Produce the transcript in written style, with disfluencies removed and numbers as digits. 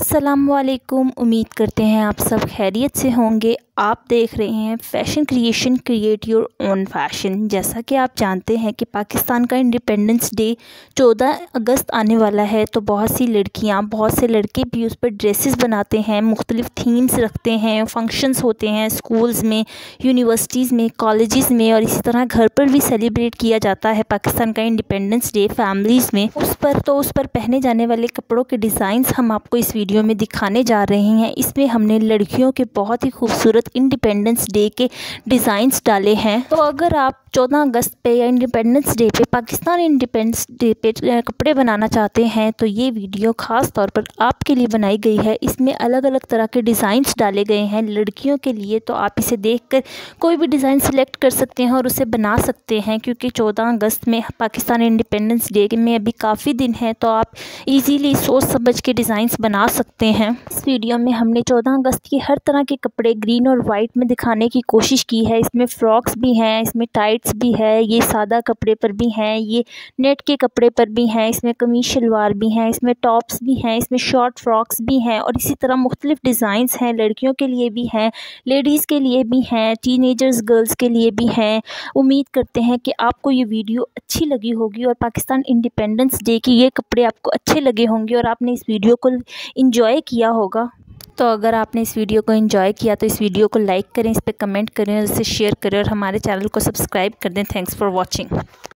अस्सलामुअलैकुम। उम्मीद करते हैं आप सब खैरियत से होंगे। आप देख रहे हैं fashion creation, create your own fashion. जैसा कि आप जानते हैं कि पाकिस्तान का इंडिपेंडेंस डे 14 अगस्त आने वाला है, तो बहुत सी लड़कियां, बहुत से लड़के भी उस पर ड्रेसेस बनाते हैं, मुख्तलिफ थीम्स रखते हैं, फंक्शंस होते हैं स्कूल्स में, यूनिवर्सिटीज़ में, कॉलेजेस में, और इसी तरह घर पर भी सेलिब्रेट किया जाता है पाकिस्तान का इंडिपेंडेंस डे फैमिलीज़ में। उस पर पहने जाने वाले कपड़ों के डिज़ाइंस हम आपको इस वीडियो में दिखाने जा रहे हैं। इसमें हमने लड़कियों के बहुत ही खूबसूरत इंडिपेंडेंस डे के डिज़ाइंस डाले हैं। तो अगर आप 14 अगस्त पे या इंडिपेंडेंस डे पे, पाकिस्तान इंडिपेंडेंस डे पे कपड़े बनाना चाहते हैं, तो ये वीडियो ख़ास तौर पर आपके लिए बनाई गई है। इसमें अलग अलग तरह के डिज़ाइंस डाले गए हैं लड़कियों के लिए, तो आप इसे देखकर कोई भी डिज़ाइन सेलेक्ट कर सकते हैं और उसे बना सकते हैं, क्योंकि 14 अगस्त में पाकिस्तान इंडिपेंडेंस डे में अभी काफ़ी दिन है, तो आप इजीली सोच समझ के डिज़ाइंस बना सकते हैं। इस वीडियो में हमने 14 अगस्त की हर तरह के कपड़े ग्रीन और वाइट में दिखाने की कोशिश की है। इसमें फ्रॉक्स भी हैं, इसमें टाइट्स भी है, ये सादा कपड़े पर भी हैं, ये नेट के कपड़े पर भी हैं, इसमें कमीज शलवार भी हैं, इसमें टॉप्स भी हैं, इसमें शॉर्ट फ्रॉक्स भी हैं, और इसी तरह मुख्तलिफ डिज़ाइंस हैं। लड़कियों के लिए भी हैं, लेडीज़ के लिए भी हैं, टीनेजर्स गर्ल्स के लिए भी हैं। उम्मीद करते हैं कि आपको ये वीडियो अच्छी लगी होगी और पाकिस्तान इंडिपेंडेंस डे के ये कपड़े आपको अच्छे लगे होंगे और आपने इस वीडियो को इंजॉय किया होगा। तो अगर आपने इस वीडियो को एंजॉय किया तो इस वीडियो को लाइक करें, इस पर कमेंट करें और इसे शेयर करें, और हमारे चैनल को सब्सक्राइब कर दें। Thanks for watching.